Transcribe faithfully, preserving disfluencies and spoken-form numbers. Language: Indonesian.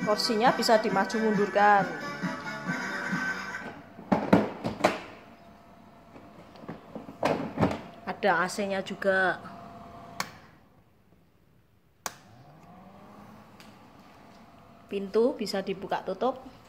Kursinya bisa dimaju mundurkan. Ada A C-nya juga. Pintu bisa dibuka tutup.